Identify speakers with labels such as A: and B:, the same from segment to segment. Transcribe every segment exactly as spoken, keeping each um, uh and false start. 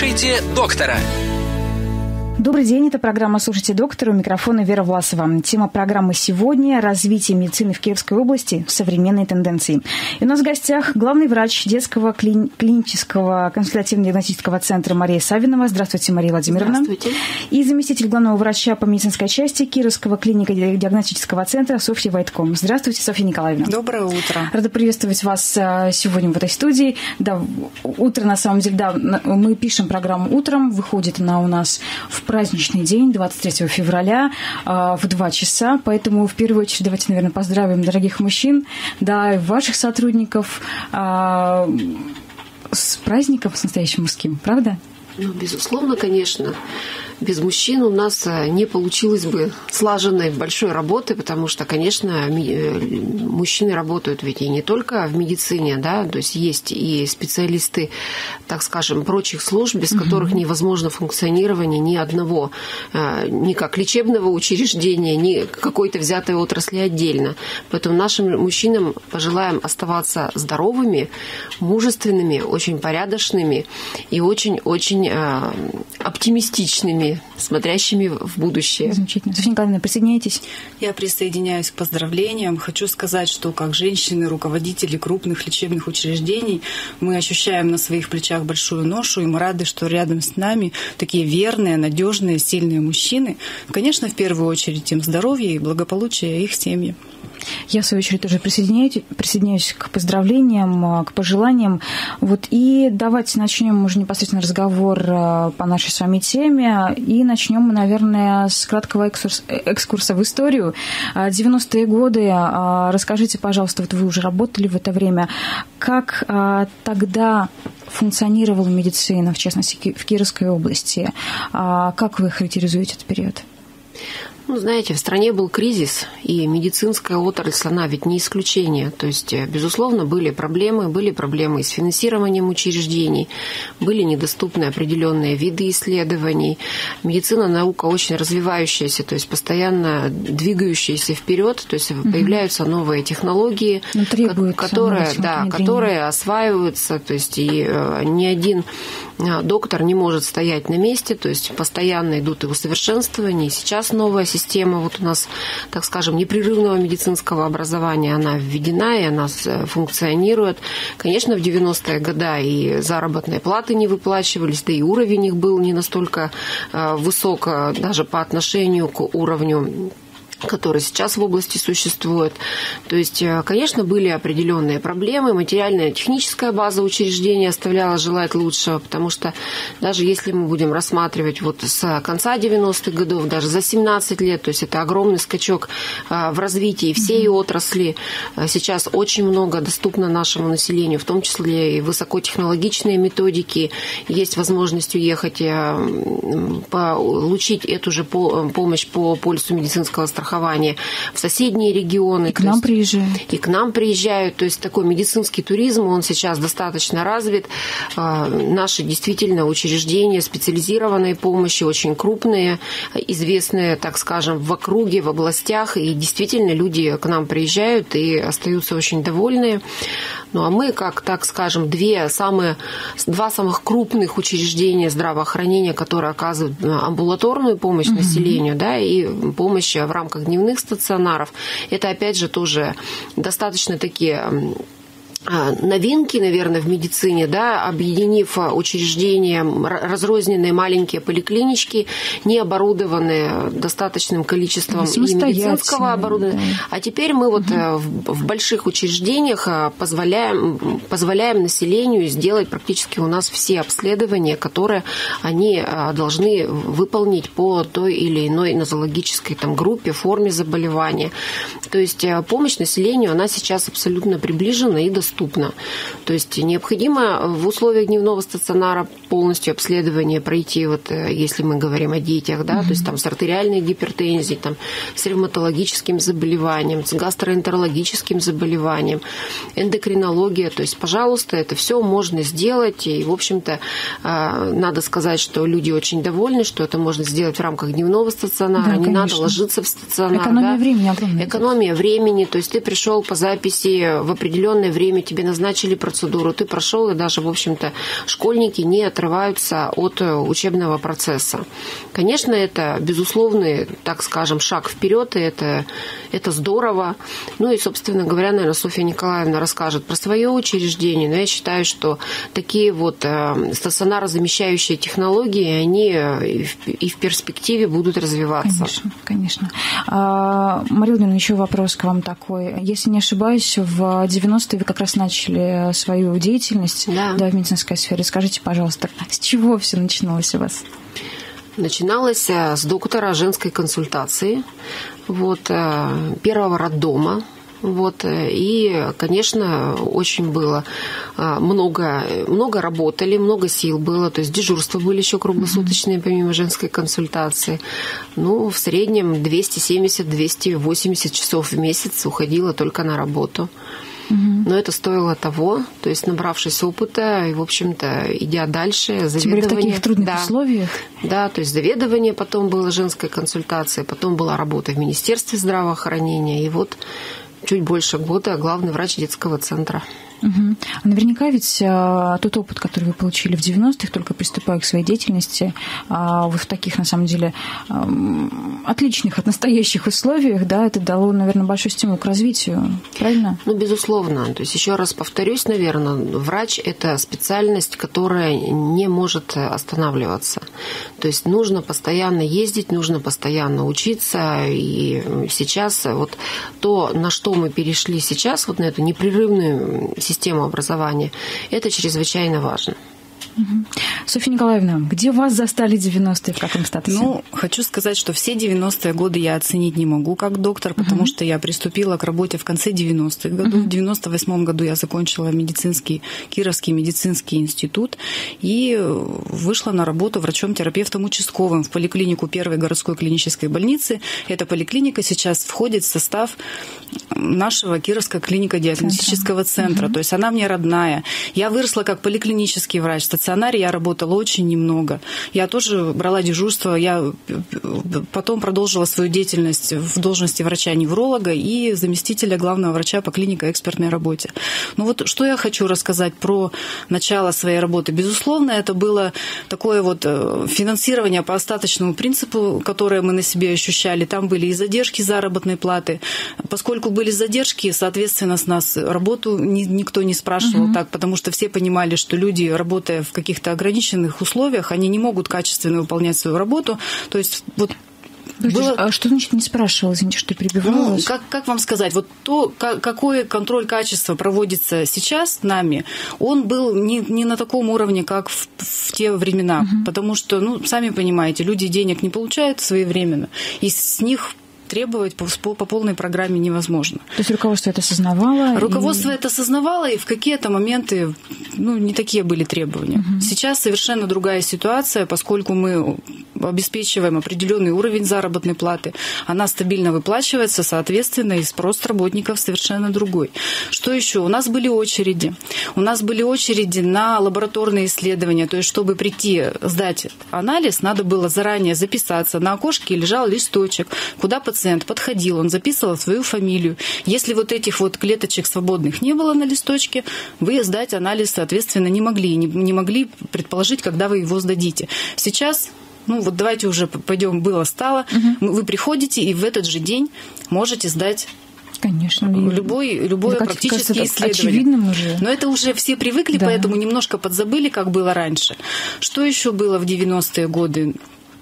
A: Слушайте доктора.
B: Добрый день, это программа «Слушайте доктора», у микрофона Вера Власова. Тема программы сегодня – развитие медицины в Кировской области, современные тенденции. И у нас в гостях главный врач детского кли... клинического консультативно-диагностического центра Мария Савинова. Здравствуйте, Мария Владимировна.
C: Здравствуйте.
B: И заместитель главного врача по медицинской части Кировского клинико-диагностического центра Софья Вайтко. Здравствуйте, Софья Николаевна.
C: Доброе утро.
B: Рада приветствовать вас сегодня в этой студии. Да, утро, на самом деле, да, мы пишем программу утром, выходит она у нас в праздничный день, двадцать третьего февраля, в два часа. Поэтому, в первую очередь, давайте, наверное, поздравим дорогих мужчин, да, и ваших сотрудников с праздником, с настоящим мужским, правда?
C: Ну, безусловно, конечно. Без мужчин у нас не получилось бы слаженной большой работы, потому что, конечно, мужчины работают ведь и не только в медицине, да, то есть есть и специалисты, так скажем, прочих служб, без которых mm-hmm. невозможно функционирование ни одного, ни как лечебного учреждения, ни какой-то взятой отрасли отдельно. Поэтому нашим мужчинам пожелаем оставаться здоровыми, мужественными, очень порядочными и очень-очень оптимистичными, смотрящими в будущее.
B: Замечательно. Софья Николаевна, присоединяйтесь?
D: Я присоединяюсь к поздравлениям. Хочу сказать, что как женщины, руководители крупных лечебных учреждений, мы ощущаем на своих плечах большую ношу, и мы рады, что рядом с нами такие верные, надежные, сильные мужчины. Конечно, в первую очередь им здоровье и благополучие их семьи.
B: Я, в свою очередь, тоже присоединяюсь, присоединяюсь к поздравлениям, к пожеланиям. Вот, и давайте начнем уже непосредственно разговор по нашей с вами теме. И начнем мы, наверное, с краткого экскурса, экскурса в историю. девяностые годы. Расскажите, пожалуйста, вот вы уже работали в это время. Как тогда функционировала медицина, в частности, в Кировской области? Как вы характеризуете этот период?
C: Ну, знаете, в стране был кризис, и медицинская отрасль, она ведь не исключение. То есть, безусловно, были проблемы, были проблемы и с финансированием учреждений, были недоступны определенные виды исследований. Медицина, наука очень развивающаяся, то есть постоянно двигающаяся вперед, то есть угу. появляются новые технологии, которые, да, которые осваиваются, то есть и ни один доктор не может стоять на месте, то есть постоянно идут и усовершенствования, и сейчас новая система вот у нас, так скажем, непрерывного медицинского образования, она введена, и она функционирует. Конечно, в девяностые годы и заработные платы не выплачивались, да и уровень их был не настолько высок даже по отношению к уровню, который сейчас в области существует. То есть, конечно, были определенные проблемы. Материальная, техническая база учреждения оставляла желать лучшего, потому что даже если мы будем рассматривать вот с конца девяностых годов, даже за семнадцать лет, то есть это огромный скачок в развитии всей mm-hmm. отрасли. Сейчас очень много доступно нашему населению, в том числе и высокотехнологичные методики. Есть возможность уехать, получить эту же помощь по полису медицинского страхования в соседние регионы.
B: И к нам приезжают.
C: И к нам приезжают. То есть такой медицинский туризм, он сейчас достаточно развит. Наши действительно учреждения специализированной помощи, очень крупные, известные, так скажем, в округе, в областях. И действительно люди к нам приезжают и остаются очень довольны. Ну а мы, как, так скажем, две самые, два самых крупных учреждения здравоохранения, которые оказывают амбулаторную помощь mm-hmm. населению, да, и помощь в рамках дневных стационаров, это, опять же, тоже достаточно такие новинки, наверное, в медицине, да, объединив учреждения, разрозненные маленькие поликлинички, не оборудованные достаточным количеством и медицинского оборудования. Да. А теперь мы вот угу. в больших учреждениях позволяем, позволяем населению сделать практически у нас все обследования, которые они должны выполнить по той или иной нозологической там, группе, форме заболевания. То есть помощь населению, она сейчас абсолютно приближена и доступна. То есть необходимо в условиях дневного стационара полностью обследование пройти, вот если мы говорим о детях, да, mm-hmm. то есть там с артериальной гипертензией, там, с ревматологическим заболеванием, с гастроэнтерологическим заболеванием, эндокринология. То есть, пожалуйста, это все можно сделать. И, в общем-то, надо сказать, что люди очень довольны, что это можно сделать в рамках дневного стационара. Да, не конечно. Надо ложиться в стационар.
B: Экономия
C: да?
B: времени огромная.
C: Экономия времени. То есть ты пришел по записи в определенное время тебе назначили процедуру, ты прошел, и даже, в общем-то, школьники не отрываются от учебного процесса. Конечно, это безусловный, так скажем, шаг вперед, и это, это здорово. Ну и, собственно говоря, наверное, Софья Николаевна расскажет про свое учреждение, но я считаю, что такие вот стационарозамещающие технологии, они и в перспективе будут развиваться.
B: Конечно, конечно. А, Мария Владимировна, еще вопрос к вам такой. Если не ошибаюсь, в девяностые вы как раз начали свою деятельность,
C: да. Да,
B: в медицинской сфере. Скажите, пожалуйста, с чего все начиналось у вас?
C: Начиналось с доктора женской консультации, вот, первого роддома. Вот, и, конечно, очень было много, много работали, много сил было, то есть дежурства были еще круглосуточные, помимо женской консультации. Ну, в среднем двести семьдесят - двести восемьдесят часов в месяц уходило только на работу. Но это стоило того, то есть набравшись опыта и, в общем-то, идя дальше, заведование.
B: Тем более в таких трудных
C: да,
B: условиях.
C: Да, то есть заведование, потом была женская консультация, потом была работа в Министерстве здравоохранения, и вот чуть больше года главный врач детского центра.
B: Угу. Наверняка ведь а, тот опыт, который вы получили в девяностых, только приступая к своей деятельности, а, вы в таких, на самом деле, а, отличных от настоящих условиях, да, это дало, наверное, большой стимул к развитию, правильно?
C: Ну, безусловно. То есть, еще раз повторюсь, наверное, врач – это специальность, которая не может останавливаться. То есть, нужно постоянно ездить, нужно постоянно учиться, и сейчас вот то, на что мы перешли сейчас, вот на эту непрерывную систему образования, это чрезвычайно важно.
B: Угу. Софья Николаевна, где вас застали девяностые, в каком статусе?
D: Ну, хочу сказать, что все девяностые годы я оценить не могу как доктор, потому uh-huh. что я приступила к работе в конце девяностых годов. Uh-huh. В девяносто восьмом году я закончила медицинский, Кировский медицинский институт и вышла на работу врачом-терапевтом участковым в поликлинику первой городской клинической больницы. Эта поликлиника сейчас входит в состав нашего Кировского клинико-диагностического центра. Uh-huh. То есть она мне родная. Я выросла как поликлинический врач. В стационаре я работала очень немного. Я тоже брала дежурство. Я потом продолжила свою деятельность в должности врача-невролога и заместителя главного врача по клинико-экспертной работе. Ну вот что я хочу рассказать про начало своей работы. Безусловно, это было такое вот финансирование по остаточному принципу, которое мы на себе ощущали. Там были и задержки заработной платы. Поскольку были задержки, соответственно, с нас работу никто не спрашивал угу. так, потому что все понимали, что люди, работая в каких-то ограниченных условиях, они не могут качественно выполнять свою работу. То есть вот
B: было... А что значит не спрашивал? Извините, что перебивала
D: ну,
B: вас.
D: Как, как вам сказать, вот то, какой контроль качества проводится сейчас нами, он был не, не на таком уровне, как в, в те времена. Угу. Потому что, ну, сами понимаете, люди денег не получают своевременно, и с них требовать по, по, по полной программе невозможно.
B: То есть руководство это осознавало?
D: Руководство
B: и...
D: это осознавало, и в какие-то моменты ну, не такие были требования. Угу. Сейчас совершенно другая ситуация, поскольку мы обеспечиваем определенный уровень заработной платы, она стабильно выплачивается, соответственно, и спрос работников совершенно другой. Что еще? У нас были очереди. У нас были очереди на лабораторные исследования, то есть, чтобы прийти сдать анализ, надо было заранее записаться. На окошке лежал листочек, куда пациент подходил, он записывал свою фамилию. Если вот этих вот клеточек свободных не было на листочке, вы сдать анализ, соответственно, не могли, не, не могли предположить, когда вы его сдадите. Сейчас, ну вот давайте уже пойдем, было-стало, угу. вы приходите и в этот же день можете сдать
B: Конечно.
D: Любой, любое
B: это,
D: практически
B: кажется,
D: исследование.
B: Уже.
D: Но это уже все привыкли, да. Поэтому немножко подзабыли, как было раньше. Что еще было в девяностые годы?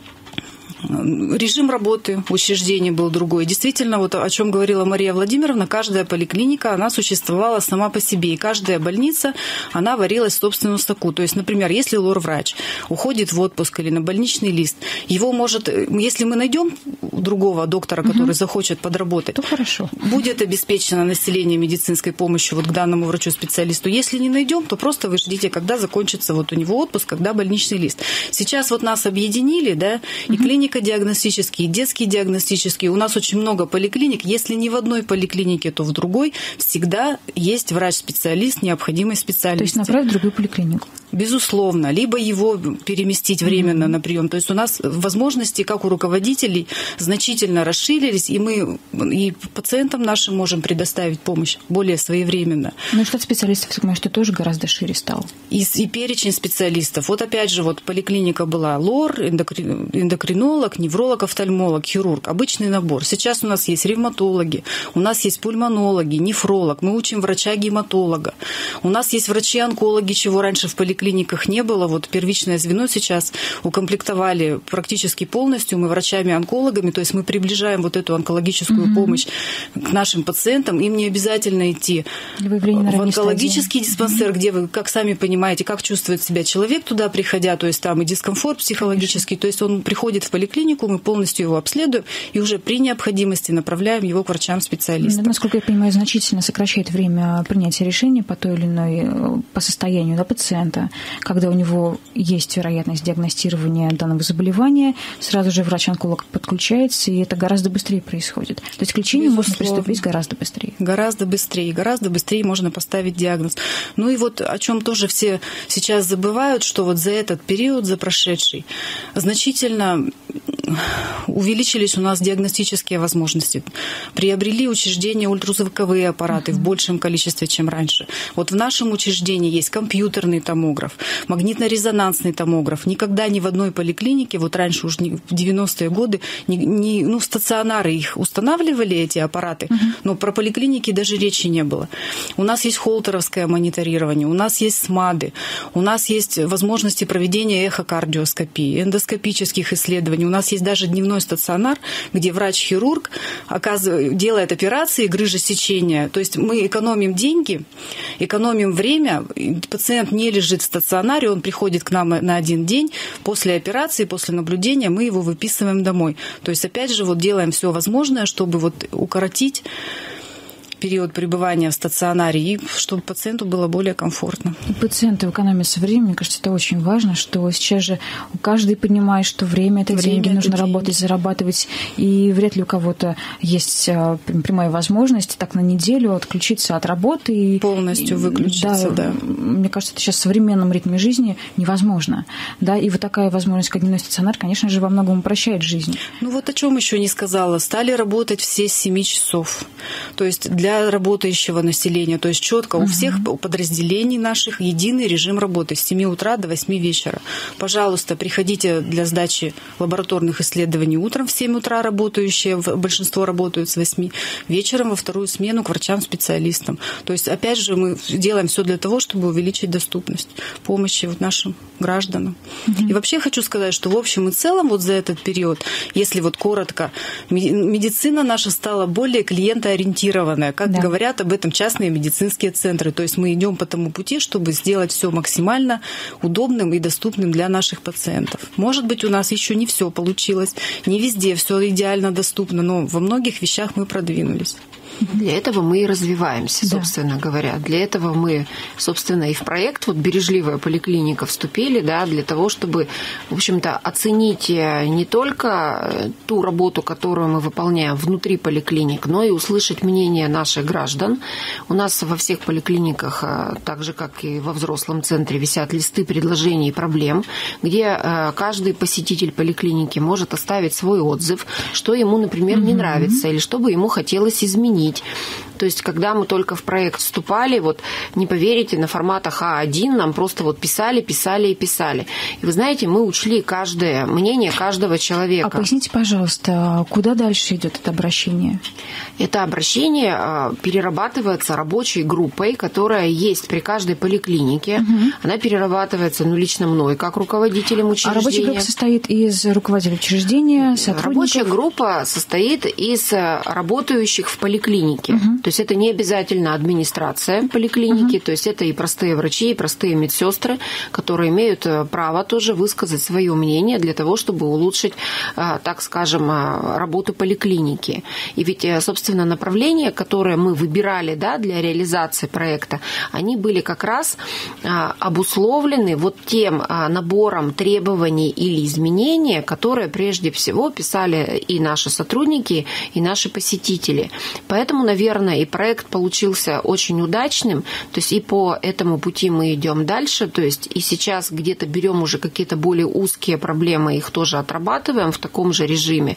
D: Режим работы учреждений был другой. Действительно, вот о чем говорила Мария Владимировна, каждая поликлиника, она существовала сама по себе. И каждая больница, она варилась в собственном соку. То есть, например, если лор-врач уходит в отпуск или на больничный лист, его может, если мы найдем другого доктора, который угу. захочет подработать,
B: то хорошо.
D: Будет обеспечено население медицинской помощью вот к данному врачу-специалисту. Если не найдем, то просто вы ждите, когда закончится вот у него отпуск, когда больничный лист. Сейчас вот нас объединили, да, и угу. клиника диагностические, детские диагностические. У нас очень много поликлиник. Если не в одной поликлинике, то в другой всегда есть врач-специалист необходимой специальности.
B: То есть направить в другую поликлинику.
D: Безусловно, либо его переместить временно mm-hmm. на прием. То есть у нас возможности, как у руководителей, значительно расширились, и мы и пациентам нашим можем предоставить помощь более своевременно.
B: Ну и штат специалистов, я понимаю, что тоже гораздо шире стал.
D: И, и перечень специалистов. Вот опять же, вот поликлиника была лор, эндокри... эндокринолог, невролог, офтальмолог, хирург. Обычный набор. Сейчас у нас есть ревматологи, у нас есть пульмонологи, нефролог, мы учим врача-гематолога. У нас есть врачи-онкологи, чего раньше в поликлинике клиниках не было. Вот первичное звено сейчас укомплектовали практически полностью мы врачами-онкологами, то есть мы приближаем вот эту онкологическую mm-hmm. помощь к нашим пациентам. Им не обязательно идти в онкологический диспансер, mm-hmm. где вы, как сами понимаете, как чувствует себя человек туда приходя, то есть там и дискомфорт психологический, Конечно. То есть он приходит в поликлинику, мы полностью его обследуем и уже при необходимости направляем его к врачам-специалистам.
B: Насколько я понимаю, значительно сокращает время принятия решения по той или иной, по состоянию да, пациента. Когда у него есть вероятность диагностирования данного заболевания, сразу же врач-онколог подключается, и это гораздо быстрее происходит. То есть к лечению Безусловно. Можно приступить гораздо быстрее.
D: Гораздо быстрее, гораздо быстрее можно поставить диагноз. Ну и вот о чем тоже все сейчас забывают, что вот за этот период, за прошедший, значительно увеличились у нас диагностические возможности. Приобрели учреждения ультразвуковые аппараты uh-huh. в большем количестве, чем раньше. Вот в нашем учреждении есть компьютерный томограф, магнитно-резонансный томограф. Никогда ни в одной поликлинике, вот раньше уж в девяностые годы, не, не, ну, стационары их устанавливали, эти аппараты, uh-huh. но про поликлиники даже речи не было. У нас есть холтеровское мониторирование, у нас есть СМАДы, у нас есть возможности проведения эхокардиоскопии, эндоскопических исследований. У нас есть даже дневной стационар, где врач-хирург делает операции грыжесечения. То есть мы экономим деньги, экономим время, пациент не лежит в стационаре, он приходит к нам на один день, после операции, после наблюдения мы его выписываем домой. То есть опять же вот делаем все возможное, чтобы вот укоротить период пребывания в стационаре, и чтобы пациенту было более комфортно.
B: Пациенты экономятся время, мне кажется, это очень важно, что сейчас же каждый понимает, что время – это время деньги, это нужно деньги. Работать, зарабатывать, и вряд ли у кого-то есть прямая возможность так на неделю отключиться от работы. И,
D: полностью выключиться, да,
B: да. Мне кажется, это сейчас в современном ритме жизни невозможно. Да? И вот такая возможность, как дневной стационар, конечно же, во многом упрощает жизнь.
D: Ну вот о чем еще не сказала. Стали работать все с семи часов. То есть для Для работающего населения. То есть четко uh-huh. у всех подразделений наших единый режим работы с семи утра до восьми вечера. Пожалуйста, приходите для сдачи лабораторных исследований утром в семь утра работающие, большинство работают с восьми, вечером во вторую смену к врачам-специалистам. То есть, опять же, мы делаем все для того, чтобы увеличить доступность помощи вот нашим гражданам. Uh-huh. И вообще хочу сказать, что в общем и целом вот за этот период, если вот коротко, медицина наша стала более клиентоориентированная, как да. говорят об этом частные медицинские центры. То есть мы идем по тому пути, чтобы сделать все максимально удобным и доступным для наших пациентов. Может быть, у нас еще не все получилось, не везде все идеально доступно, но во многих вещах мы продвинулись.
C: Для этого мы и развиваемся, собственно да. говоря. Для этого мы, собственно, и в проект вот «Бережливая поликлиника» вступили, да, для того, чтобы, в общем-то, оценить не только ту работу, которую мы выполняем внутри поликлиник, но и услышать мнение наших граждан. У нас во всех поликлиниках, так же, как и во взрослом центре, висят листы предложений и проблем, где каждый посетитель поликлиники может оставить свой отзыв, что ему, например, не mm-hmm. нравится или что бы ему хотелось изменить. То есть, когда мы только в проект вступали, вот не поверите, на форматах А один нам просто вот писали, писали и писали. И вы знаете, мы учли каждое мнение каждого человека.
B: А поясните, пожалуйста, куда дальше идет это обращение?
C: Это обращение перерабатывается рабочей группой, которая есть при каждой поликлинике. Угу. Она перерабатывается, ну, лично мной, как руководителем учреждения.
B: А рабочая группа состоит из руководителя учреждения, сотрудников?
C: Рабочая группа состоит из работающих в поликлинике. Угу. То есть это не обязательно администрация поликлиники, угу. то есть это и простые врачи, и простые медсестры, которые имеют право тоже высказать свое мнение для того, чтобы улучшить, так скажем, работу поликлиники. И ведь, собственно, направления, которые мы выбирали, да, для реализации проекта, они были как раз обусловлены вот тем набором требований или изменений, которые прежде всего писали и наши сотрудники, и наши посетители. Поэтому, наверное, и проект получился очень удачным, то есть и по этому пути мы идем дальше, то есть и сейчас где-то берем уже какие-то более узкие проблемы, их тоже отрабатываем в таком же режиме.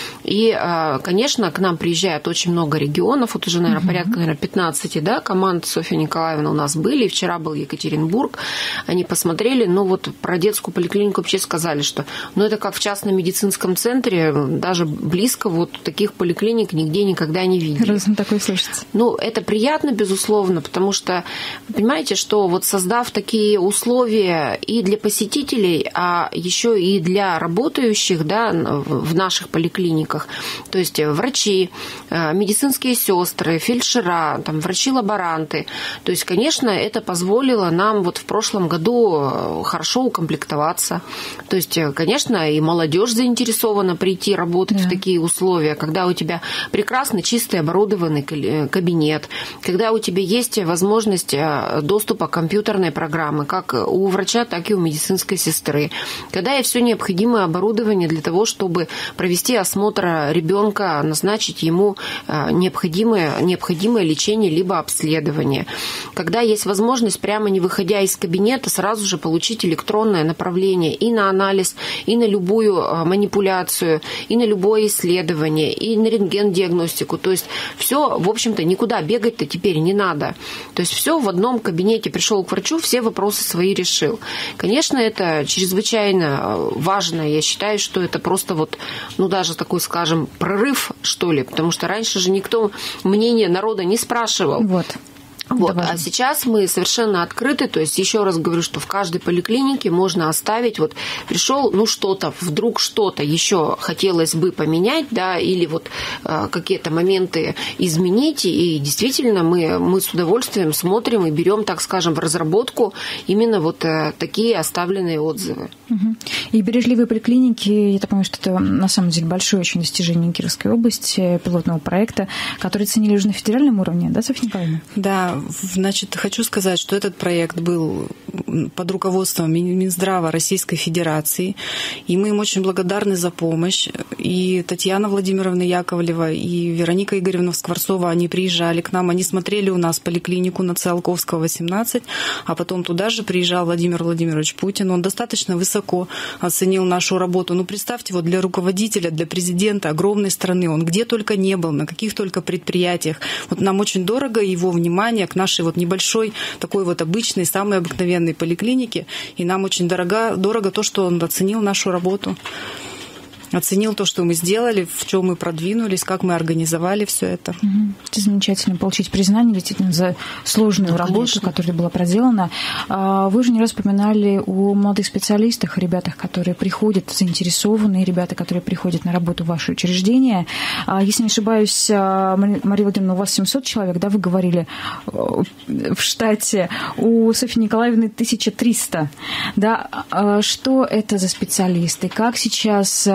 C: И, конечно, к нам приезжает очень много регионов, вот уже, наверное, порядка, наверное, пятнадцать, да, команд Софья Николаевна у нас были, вчера был Екатеринбург, они посмотрели, ну вот про детскую поликлинику вообще сказали, что ну это как в частном медицинском центре, даже близко вот таких поликлиник нигде никогда не видели.
B: Раз такое слышится.
C: Ну, это приятно, безусловно, потому что, понимаете, что вот создав такие условия и для посетителей, а еще и для работающих, да, в наших поликлиниках, то есть врачи, медицинские сестры, фельдшера, там, врачи-лаборанты, то есть, конечно, это позволило нам вот в прошлом году хорошо укомплектоваться. То есть, конечно, и молодежь заинтересована прийти работать, да, в такие условия, когда у тебя прекрасный чистый оборудованный кабинет, когда у тебя есть возможность доступа к компьютерной программе, как у врача, так и у медицинской сестры, когда есть все необходимое оборудование для того, чтобы провести осмотр ребенка, назначить ему необходимое, необходимое лечение либо обследование, когда есть возможность, прямо не выходя из кабинета, сразу же получить электронное направление и на анализ, и на любую манипуляцию, и на любое исследование, и на рентген-диагностику. То есть все, в общем-то, никуда бегать-то теперь не надо. То есть все в одном кабинете. Пришел к врачу, все вопросы свои решил. Конечно, это чрезвычайно важно. Я считаю, что это просто вот, ну, даже такой, скажем, прорыв, что ли, потому что раньше же никто мнение народа не спрашивал.
B: Вот.
C: Вот. А сейчас мы совершенно открыты, то есть еще раз говорю, что в каждой поликлинике можно оставить, вот пришел, ну что-то, вдруг что-то еще хотелось бы поменять, да, или вот э, какие-то моменты изменить, и действительно мы, мы с удовольствием смотрим и берем, так скажем, в разработку именно вот э, такие оставленные отзывы.
B: Угу. И бережливые поликлиники, я так понимаю, что это на самом деле большое очень достижение Кировской области, пилотного проекта, который ценили уже на федеральном уровне, да, Софья Николаевна?
D: Да. Значит, хочу сказать, что этот проект был под руководством Минздрава Российской Федерации, и мы им очень благодарны за помощь. И Татьяна Владимировна Яковлева, и Вероника Игоревна Скворцова, они приезжали к нам, они смотрели у нас поликлинику на Циолковского, восемнадцать, а потом туда же приезжал Владимир Владимирович Путин. Он достаточно высоко оценил нашу работу. Ну, представьте, вот для руководителя, для президента огромной страны, он где только не был, на каких только предприятиях. Вот нам очень дорого его внимание к нашей вот небольшой, такой вот обычной, самой обыкновенной поликлинике. И нам очень дорого, дорого то, что он оценил нашу работу. Оценил то, что мы сделали, в чем мы продвинулись, как мы организовали все это.
B: Угу. Это замечательно, получить признание действительно за сложную да, работу, конечно. Которая была проделана. Вы уже не раз упоминали о молодых специалистах, ребятах, которые приходят, заинтересованные ребята, которые приходят на работу в ваше учреждение. Если не ошибаюсь, Мария Владимировна, у вас семьсот человек, да, вы говорили, в штате, у Софьи Николаевны тысяча триста. Да? Что это за специалисты? Как сейчас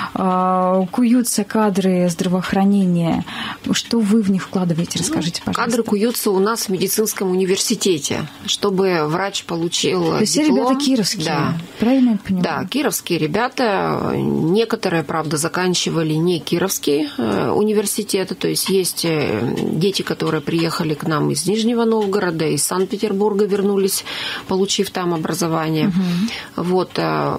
B: куются кадры здравоохранения? Что вы в них вкладываете? Расскажите, пожалуйста.
C: Кадры куются у нас в медицинском университете, чтобы врач получил диплом.
B: То есть все ребята кировские,
C: да.
B: Правильно я понимаю?
C: Да, кировские ребята. Некоторые, правда, заканчивали не кировский университет, то есть есть дети, которые приехали к нам из Нижнего Новгорода, из Санкт-Петербурга вернулись, получив там образование. Угу. Вот.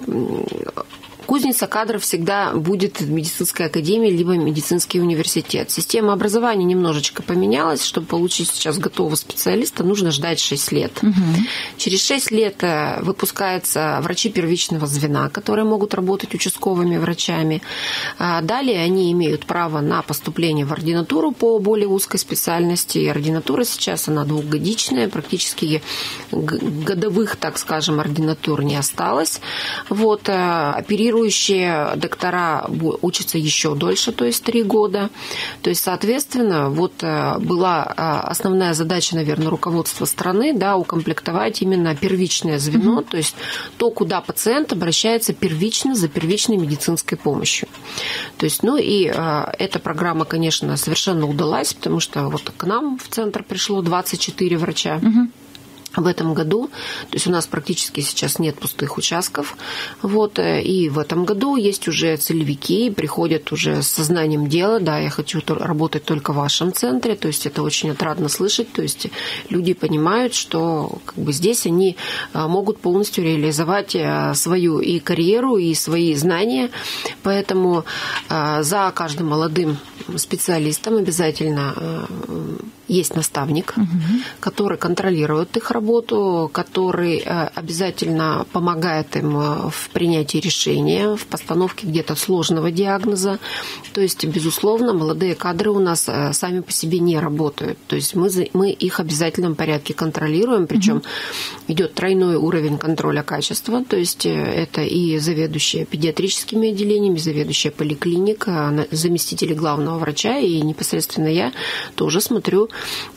C: Кузница кадров всегда будет медицинская академия либо медицинский университет. Система образования немножечко поменялась. Чтобы получить сейчас готового специалиста, нужно ждать шесть лет. Угу. Через шесть лет выпускаются врачи первичного звена, которые могут работать участковыми врачами. Далее они имеют право на поступление в ординатуру по более узкой специальности. И ординатура сейчас, она двухгодичная, практически годовых, так скажем, ординатур не осталось. Вот, оперируют Оперирующие доктора учатся еще дольше, то есть три года. То есть, соответственно, вот была основная задача, наверное, руководства страны, да, укомплектовать именно первичное звено, mm-hmm. то есть то, куда пациент обращается первично за первичной медицинской помощью. То есть, ну и эта программа, конечно, совершенно удалась, потому что вот к нам в центр пришло двадцать четыре врача. Mm-hmm. В этом году, то есть у нас практически сейчас нет пустых участков, вот, и в этом году есть уже целевики, приходят уже с сознанием дела, да, я хочу работать только в вашем центре, то есть это очень отрадно слышать, то есть люди понимают, что как бы здесь они могут полностью реализовать свою и карьеру, и свои знания, поэтому за каждым молодым специалистом обязательно есть наставник, угу. который контролирует их работу, который обязательно помогает им в принятии решения, в постановке где-то сложного диагноза. То есть, безусловно, молодые кадры у нас сами по себе не работают. То есть мы, мы их в обязательном порядке контролируем, причем угу. идет тройной уровень контроля качества, то есть это и заведующие педиатрическими отделениями, заведующие поликлиник, заместители главного врача, и непосредственно я тоже смотрю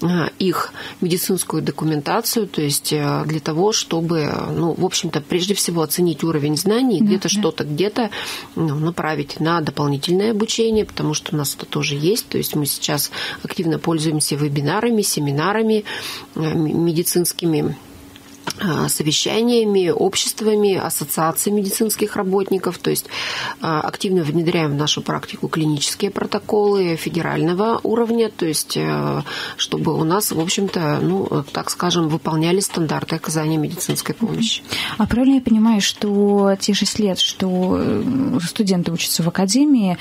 C: их медицинскую документацию, то есть для того, чтобы, ну, в общем-то, прежде всего оценить уровень знаний, да, где-то да. что-то где-то ну, направить на дополнительное обучение, потому что у нас это тоже есть, то есть мы сейчас активно пользуемся вебинарами, семинарами медицинскими, совещаниями, обществами, ассоциациями медицинских работников, то есть активно внедряем в нашу практику клинические протоколы федерального уровня, то есть чтобы у нас, в общем-то, ну, так скажем, выполняли стандарты оказания медицинской помощи.
B: А правильно я понимаю, что те шесть лет, что студенты учатся в академии,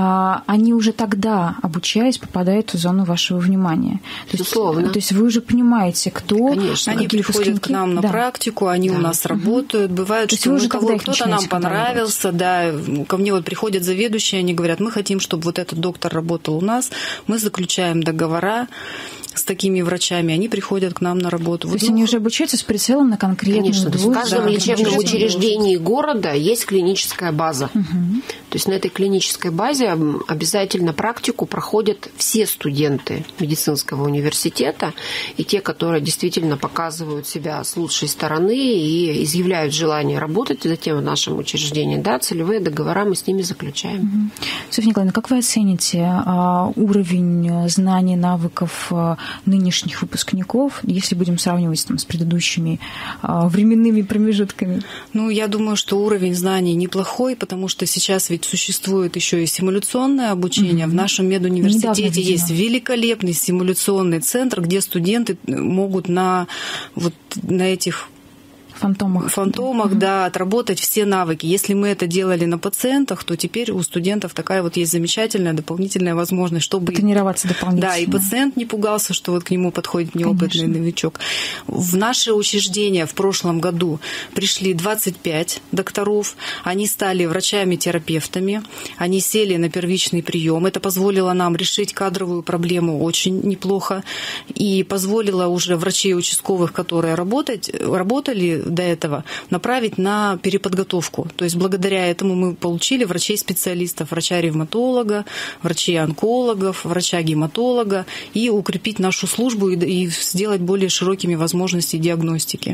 B: они уже тогда, обучаясь, попадают в зону вашего внимания?
C: Безусловно.
B: То есть, то есть вы уже понимаете, кто,
D: конечно, они приходят к нам на да. практику, они да. у нас работают. Бывает, что мы кого, кто-то нам понравился, да, ко мне вот приходят заведующие, они говорят, мы хотим, чтобы вот этот доктор работал у нас, мы заключаем договора с такими врачами, они приходят к нам на работу.
B: То есть ну, они уже обучаются с прицелом на конкретную
C: Конечно,
B: двух,
C: в каждом
B: да,
C: лечебном учреждении города есть клиническая база. Угу. То есть на этой клинической базе обязательно практику проходят все студенты медицинского университета, и те, которые действительно показывают себя с лучшей стороны и изъявляют желание работать затем в нашем учреждении, да, целевые договора мы с ними заключаем.
B: Угу. Софья Николаевна, как вы оцените а, уровень знаний, навыков нынешних выпускников, если будем сравнивать там, с предыдущими а, временными промежутками?
D: Ну, я думаю, что уровень знаний неплохой, потому что сейчас ведь существует еще и симуляционное обучение. Mm-hmm. В нашем медуниверситете есть великолепный симуляционный центр, где студенты могут на, вот, на этих
B: фантомах,
D: фантомах да. да, отработать все навыки. Если мы это делали на пациентах, то теперь у студентов такая вот есть замечательная дополнительная возможность, чтобы
B: тренироваться дополнительно.
D: Да, и пациент не пугался, что вот к нему подходит неопытный Конечно. новичок. В наше учреждение в прошлом году пришли двадцать пять докторов, они стали врачами-терапевтами, они сели на первичный прием. Это позволило нам решить кадровую проблему очень неплохо и позволило уже врачей участковых, которые работать, работали до этого, направить на переподготовку. То есть благодаря этому мы получили врачей-специалистов, врача-ревматолога, врачей-онкологов, врача-гематолога и укрепить нашу службу и, и сделать более широкими возможности диагностики.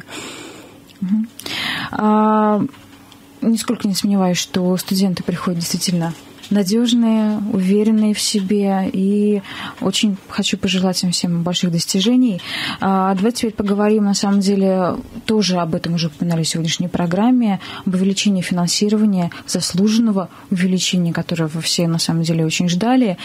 B: Угу. А, нисколько не сомневаюсь, что студенты приходят действительно надежные, уверенные в себе, и очень хочу пожелать им всем больших достижений. Давайте теперь поговорим, на самом деле, тоже об этом уже упоминали в сегодняшней программе, об увеличении финансирования, заслуженного увеличения, которого все, на самом деле, очень ждали.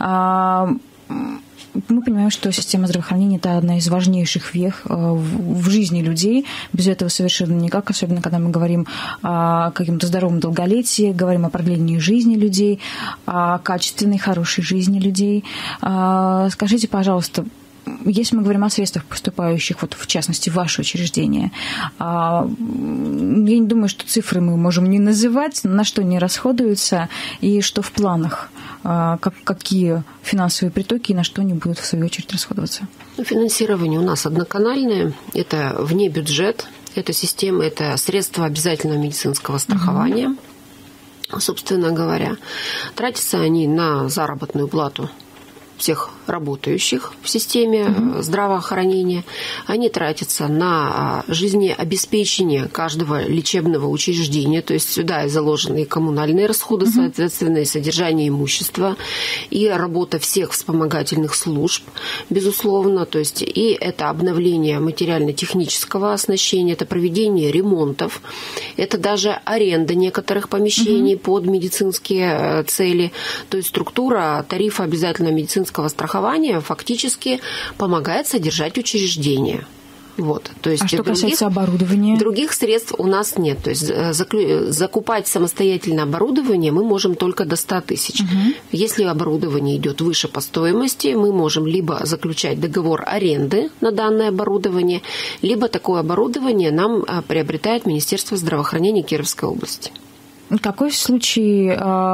B: Мы понимаем, что система здравоохранения – это одна из важнейших вех в жизни людей. Без этого совершенно никак, особенно когда мы говорим о каком-то здоровом долголетии, говорим о продлении жизни людей, о качественной, хорошей жизни людей. Скажите, пожалуйста, если мы говорим о средствах, поступающих, вот, в частности, в ваше учреждение, я не думаю, что цифры мы можем не называть, на что они расходуются и что в планах, как, какие финансовые притоки и на что они будут, в свою очередь, расходоваться.
C: Финансирование у нас одноканальное, это вне бюджет, это система, это средства обязательного медицинского страхования, mm-hmm. собственно говоря. Тратятся они на заработную плату всех работающих в системе mm-hmm. здравоохранения. Они тратятся на жизнеобеспечение каждого лечебного учреждения, то есть сюда и заложены и коммунальные расходы, mm-hmm. соответственно, и содержание имущества, и работа всех вспомогательных служб, безусловно, то есть и это обновление материально-технического оснащения, это проведение ремонтов, это даже аренда некоторых помещений mm-hmm. под медицинские цели, то есть структура тарифа обязательного медицинского страхования фактически помогает содержать учреждение. Вот, то есть
B: а что
C: других,
B: касается оборудования?
C: Других средств у нас нет. То есть закупать самостоятельно оборудование мы можем только до ста тысяч. Угу. Если оборудование идет выше по стоимости, мы можем либо заключать договор аренды на данное оборудование, либо такое оборудование нам приобретает Министерство здравоохранения Кировской области.
B: Какой случай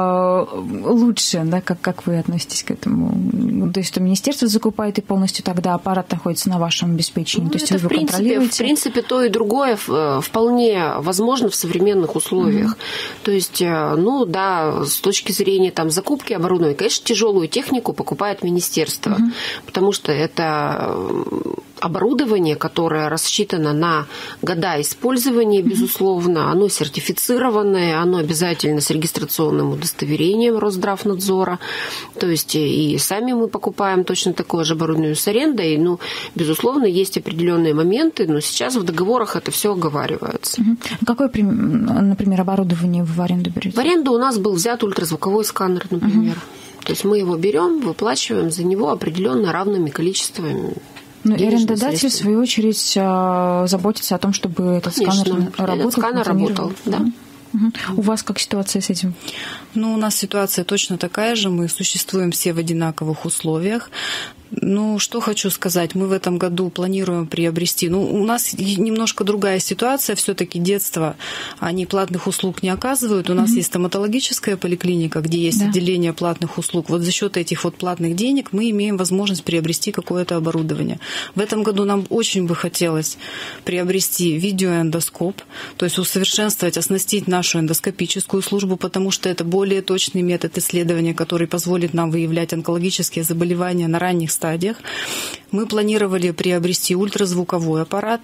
B: э, лучше, да, как, как вы относитесь к этому? То есть, что министерство закупает и полностью тогда аппарат находится на вашем обеспечении?
C: Ну,
B: то есть
C: это
B: вы
C: в принципе,
B: контролируете?
C: В принципе, то и другое вполне возможно в современных условиях. Mm-hmm. То есть, ну да, с точки зрения там, закупки оборудования, конечно, тяжелую технику покупает министерство, mm-hmm. потому что это оборудование, которое рассчитано на года использования, безусловно, оно сертифицированное, оно обязательно с регистрационным удостоверением Росздравнадзора. То есть и сами мы покупаем точно такое же оборудование с арендой. Ну, безусловно, есть определенные моменты, но сейчас в договорах это все оговаривается.
B: Какое, например, оборудование вы в аренду берете?
C: В аренду у нас был взят ультразвуковой сканер, например. Uh-huh. То есть мы его берем, выплачиваем за него определенно равными количествами.
B: Ну, и арендодатель, в свою очередь, заботится о том, чтобы этот
C: Конечно,
B: сканер работал.
C: Этот сканер работал, да.
B: Угу. У вас как ситуация с этим?
D: Ну, у нас ситуация точно такая же. Мы существуем все в одинаковых условиях. Ну, что хочу сказать, мы в этом году планируем приобрести. Ну, у нас немножко другая ситуация. Все-таки детство, они платных услуг не оказывают. У нас mm-hmm. есть стоматологическая поликлиника, где есть да. отделение платных услуг. Вот за счет этих вот платных денег мы имеем возможность приобрести какое-то оборудование. В этом году нам очень бы хотелось приобрести видеоэндоскоп, то есть усовершенствовать, оснастить нашу эндоскопическую службу, потому что это более точный метод исследования, который позволит нам выявлять онкологические заболевания на ранних стадиях. стадиях. Мы планировали приобрести ультразвуковой аппарат.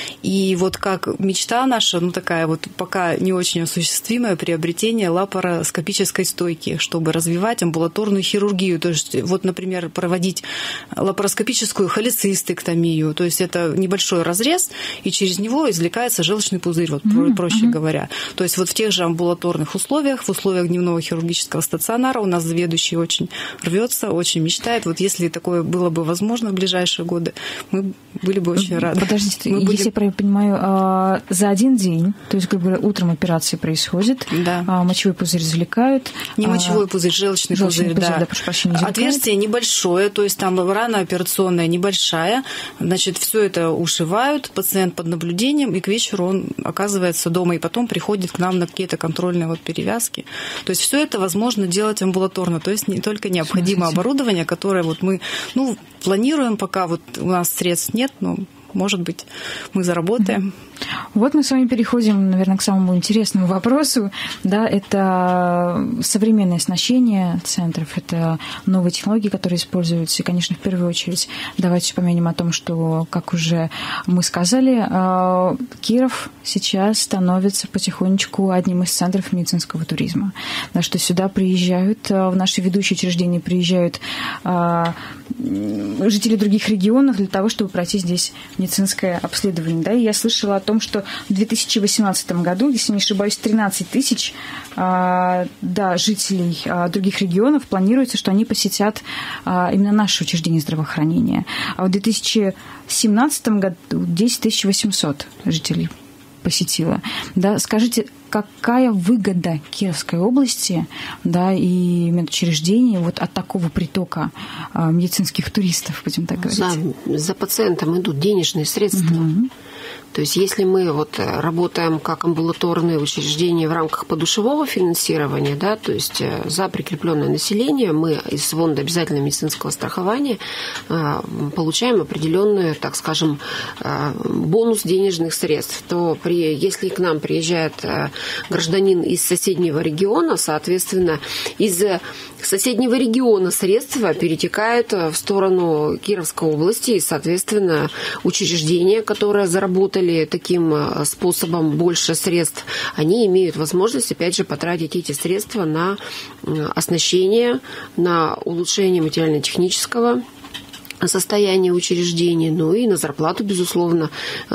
D: И вот как мечта наша, ну такая вот пока не очень осуществимое приобретение лапароскопической стойки, чтобы развивать амбулаторную хирургию. То есть вот, например, проводить лапароскопическую холецистектомию. То есть это небольшой разрез, и через него извлекается желчный пузырь, вот mm-hmm. проще mm-hmm. говоря. То есть вот в тех же амбулаторных условиях, в условиях дневного хирургического стационара у нас заведующий очень рвется, очень мечтает. Вот если такое было бы возможно в ближайшие годы, мы были бы очень рады.
B: Подождите,
D: мы
B: если
D: были...
B: я правильно понимаю, за один день, то есть, грубо говоря, утром операция происходит,
D: да.
B: мочевой пузырь извлекают.
D: Не мочевой пузырь, желчный, желчный пузырь, пузырь, да.
B: да прошу прощения,
D: отверстие небольшое, то есть там рана операционная небольшая, значит, все это ушивают, пациент под наблюдением, и к вечеру он оказывается дома, и потом приходит к нам на какие-то контрольные вот перевязки. То есть все это возможно делать амбулаторно, то есть не только необходимо оборудование, которое вот мы, ну, планируем, пока вот у нас средств нет, но, может быть, мы заработаем.
B: Вот мы с вами переходим, наверное, к самому интересному вопросу. Да, это современное оснащение центров, это новые технологии, которые используются. И, конечно, в первую очередь давайте вспомним о том, что, как уже мы сказали, Киров сейчас становится потихонечку одним из центров медицинского туризма. Да, что сюда приезжают, в наши ведущие учреждения приезжают жители других регионов для того, чтобы пройти здесь медицинское обследование. Да, и я слышала о том, что в две тысячи восемнадцатом году, если не ошибаюсь, тринадцать тысяч да, жителей других регионов планируется, что они посетят именно наше учреждение здравоохранения. А в две тысячи семнадцатом году десять тысяч восемьсот жителей посетила. Да, скажите, какая выгода Кировской области, да, и медучреждений вот от такого притока а, медицинских туристов, будем так говорить?
C: За, за пациентом идут денежные средства. Угу. То есть если мы вот работаем как амбулаторные учреждения в рамках подушевого финансирования, да, то есть за прикрепленное население мы из фонда обязательного медицинского страхования получаем определенный, так скажем, бонус денежных средств, то при, если к нам приезжает гражданин из соседнего региона, соответственно, из соседнего региона средства перетекают в сторону Кировской области, и, соответственно, учреждения, которые заработали таким способом больше средств, они имеют возможность, опять же, потратить эти средства на оснащение, на улучшение материально-технического состояние учреждений, ну и на зарплату, безусловно,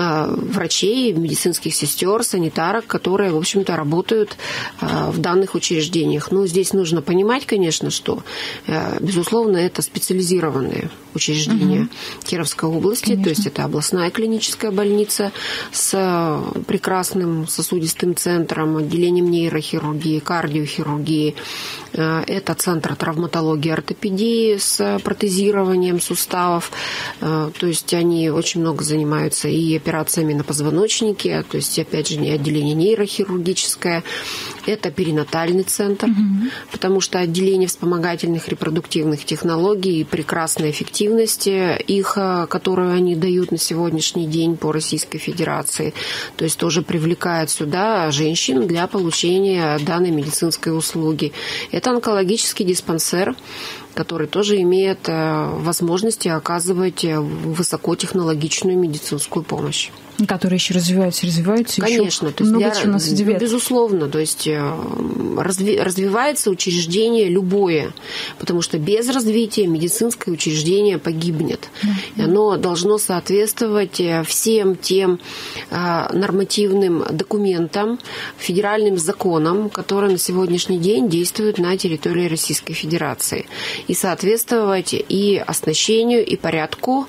C: врачей, медицинских сестер, санитарок, которые, в общем-то, работают в данных учреждениях. Но здесь нужно понимать, конечно, что, безусловно, это специализированные учреждения угу. Кировской области, конечно. То есть это областная клиническая больница с прекрасным сосудистым центром, отделением нейрохирургии, кардиохирургии. Это центр травматологии, ортопедии с протезированием суставов. То есть они очень много занимаются и операциями на позвоночнике, то есть, опять же, отделение нейрохирургическое. Это перинатальный центр, угу. потому что отделение вспомогательных репродуктивных технологий и прекрасной эффективности их, которую они дают на сегодняшний день по Российской Федерации, то есть тоже привлекает сюда женщин для получения данной медицинской услуги. Это онкологический диспансер, который тоже имеет возможности оказывать высокотехнологичную медицинскую помощь.
B: Которые еще развиваются, развиваются.
C: Конечно,
B: еще
C: то есть
B: много
C: для,
B: чего нас удивляет.
C: Безусловно, то есть разви, развивается учреждение любое, потому что без развития медицинское учреждение погибнет. Mm-hmm. И оно должно соответствовать всем тем нормативным документам, федеральным законам, которые на сегодняшний день действуют на территории Российской Федерации, и соответствовать и оснащению, и порядку,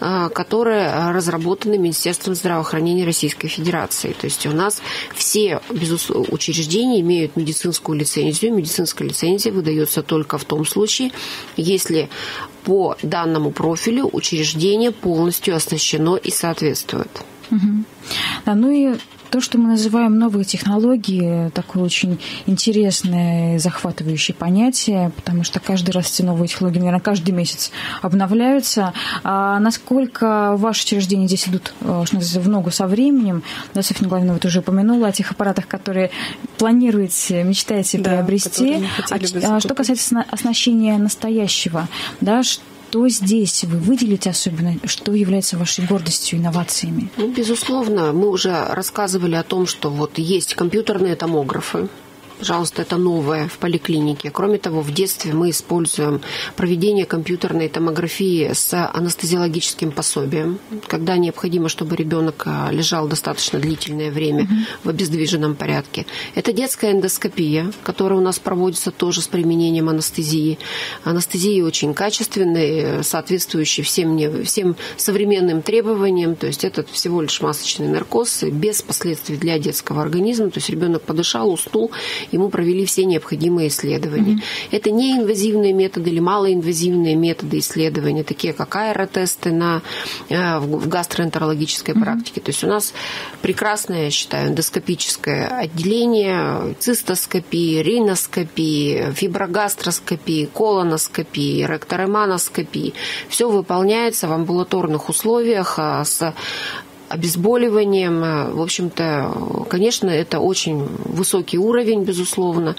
C: которые разработаны Министерством здравоохранения Российской Федерации. То есть у нас все учреждения имеют медицинскую лицензию. Медицинская лицензия выдается только в том случае, если по данному профилю учреждение полностью оснащено и соответствует.
B: Угу. Да, ну и то, что мы называем новые технологии, такое очень интересное, захватывающее понятие, потому что каждый раз эти новые технологии, наверное, каждый месяц обновляются. А насколько ваши учреждения здесь идут, что называется, в ногу со временем? Да, Софья Николаевна вот уже упомянула о тех аппаратах, которые планируете, мечтаете да, приобрести. А, а что касается оснащения настоящего, да, что Что здесь вы выделите особенно, что является вашей гордостью, инновациями?
C: Ну, безусловно, мы уже рассказывали о том, что вот есть компьютерные томографы. Пожалуйста, это новое в поликлинике. Кроме того, в детстве мы используем проведение компьютерной томографии с анестезиологическим пособием, когда необходимо, чтобы ребенок лежал достаточно длительное время угу. в обездвиженном порядке. Это детская эндоскопия, которая у нас проводится тоже с применением анестезии. Анестезия очень качественная, соответствующая всем, всем современным требованиям. То есть это всего лишь масочный наркоз без последствий для детского организма. То есть ребенок подышал, уснул, ему провели все необходимые исследования. Mm-hmm. Это неинвазивные методы или малоинвазивные методы исследования, такие как аэротесты на, в гастроэнтерологической mm-hmm. практике. То есть у нас прекрасное, я считаю, эндоскопическое отделение, цистоскопии, риноскопии, фиброгастроскопии, колоноскопии, ректореманоскопии. Все выполняется в амбулаторных условиях с обезболиванием. В общем-то, конечно, это очень высокий уровень, безусловно.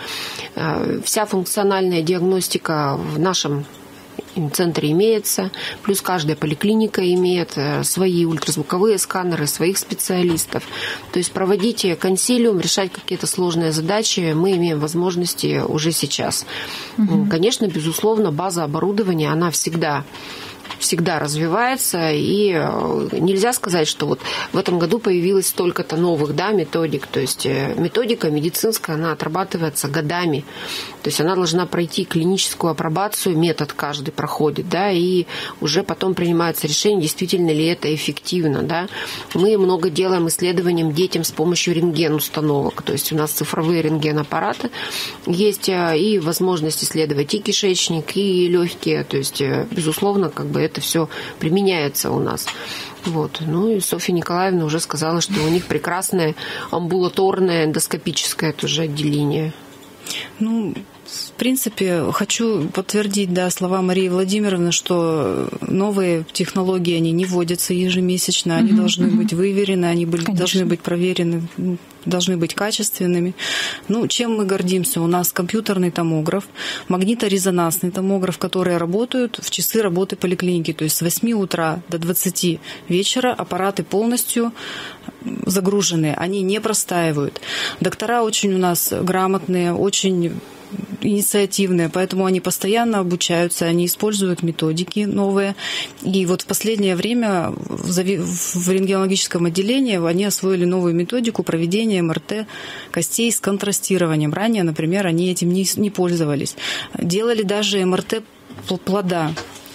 C: Вся функциональная диагностика в нашем центре имеется, плюс каждая поликлиника имеет свои ультразвуковые сканеры, своих специалистов. То есть проводить консилиум, решать какие-то сложные задачи мы имеем возможности уже сейчас. Угу. Конечно, безусловно, база оборудования, она всегда всегда развивается, и нельзя сказать, что вот в этом году появилось столько-то новых да, методик. То есть методика медицинская, она отрабатывается годами. То есть она должна пройти клиническую апробацию, метод каждый проходит, да, и уже потом принимается решение, действительно ли это эффективно. Да. Мы много делаем исследованием детям с помощью рентген-установок. То есть у нас цифровые рентген-аппараты есть, и возможность исследовать и кишечник, и легкие. То есть, безусловно, как бы это все применяется у нас. Вот. Ну и Софья Николаевна уже сказала, что у них прекрасное амбулаторное эндоскопическое тоже отделение.
D: Ну, в принципе, хочу подтвердить, да, слова Марии Владимировны, что новые технологии, они не вводятся ежемесячно, они mm-hmm. должны быть выверены, они были, должны быть проверены, должны быть качественными. Ну, чем мы гордимся? У нас компьютерный томограф, магниторезонансный томограф, которые работают в часы работы поликлиники, то есть с восьми утра до двадцати вечера аппараты полностью загружены, они не простаивают. Доктора очень у нас грамотные, очень инициативные, поэтому они постоянно обучаются, они используют методики новые. И вот в последнее время в рентгенологическом отделении они освоили новую методику проведения эм эр тэ костей с контрастированием. Ранее, например, они этим не, не пользовались. Делали даже эм эр тэ плода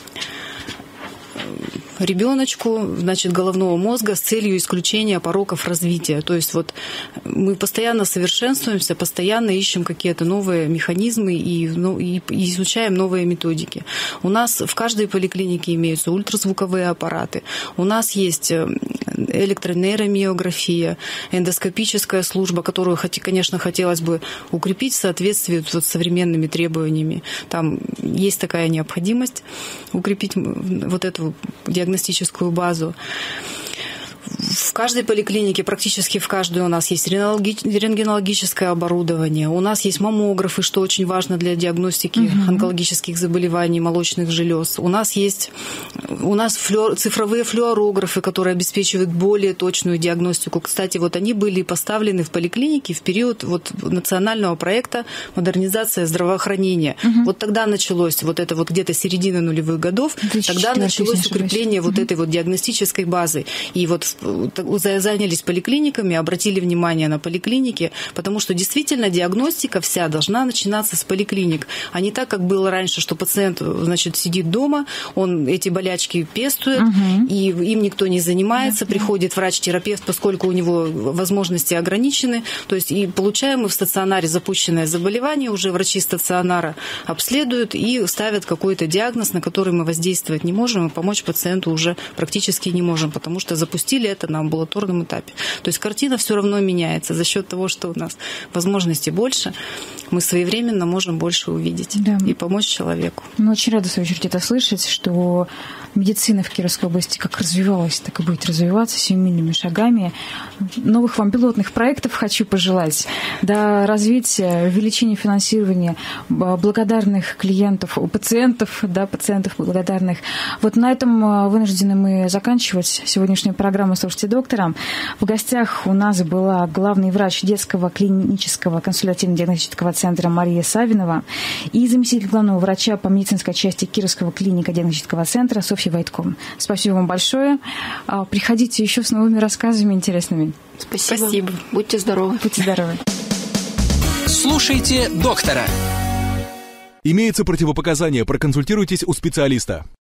D: ребеночку, значит, головного мозга с целью исключения пороков развития. То есть вот мы постоянно совершенствуемся, постоянно ищем какие-то новые механизмы и, ну, и изучаем новые методики. У нас в каждой поликлинике имеются ультразвуковые аппараты. У нас есть электронейромиография, эндоскопическая служба, которую, конечно, хотелось бы укрепить в соответствии с современными требованиями. Там есть такая необходимость укрепить вот эту диагностическую базу. В каждой поликлинике, практически в каждой у нас есть рентгенологическое оборудование, у нас есть маммографы, что очень важно для диагностики uh-huh. онкологических заболеваний молочных желез. У нас есть у нас флюор, цифровые флюорографы, которые обеспечивают более точную диагностику. Кстати, вот они были поставлены в поликлинике в период вот национального проекта «Модернизация здравоохранения». Uh-huh. Вот тогда началось, вот это вот где-то середина нулевых годов, тогда началось укрепление uh-huh. вот этой вот диагностической базы. И вот занялись поликлиниками, обратили внимание на поликлиники, потому что действительно диагностика вся должна начинаться с поликлиник, а не так, как было раньше, что пациент, значит, сидит дома, он эти болячки пестует, угу. и им никто не занимается, да, приходит врач-терапевт, поскольку у него возможности ограничены, то есть и получаем мы в стационаре запущенное заболевание, уже врачи стационара обследуют и ставят какой-то диагноз, на который мы воздействовать не можем, и помочь пациенту уже практически не можем, потому что запустили это на амбулаторном этапе. То есть картина все равно меняется за счет того, что у нас возможностей больше, мы своевременно можем больше увидеть, да, и помочь человеку.
B: Мы очень рады, в свою очередь, это слышать, что медицина в Кировской области как развивалась, так и будет развиваться семимильными шагами. Новых вам пилотных проектов хочу пожелать. До развития, увеличения финансирования, благодарных клиентов, пациентов, да, пациентов благодарных. Вот на этом вынуждены мы заканчивать сегодняшнюю программу «Слушайте доктора». В гостях у нас была главный врач детского клинического консультативно-диагностического центра Мария Савинова и заместитель главного врача по медицинской части Кировского клинико-диагностического центра Софья Войтко. Спасибо вам большое. Приходите еще с новыми рассказами интересными.
C: Спасибо. Спасибо. Будьте здоровы.
B: Будьте здоровы.
A: Слушайте доктора.
E: Имеются противопоказания, проконсультируйтесь у специалиста.